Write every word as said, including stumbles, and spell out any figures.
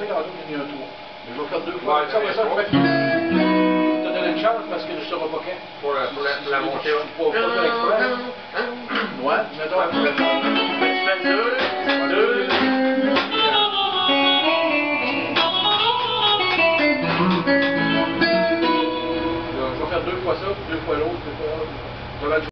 monter, il y en a d'autres qui ont un trois. Mais je vais faire deux fois. Ouais, Ça, après ça, je vais te donner une chance parce que je ne saurai pas quand. Pour la, pour la, pour la montée. Pour pas faire exprès. Ouais, mettons. Tu fais deux, deux. Je vais faire deux fois ça, puis deux fois l'autre, deux fois l'autre.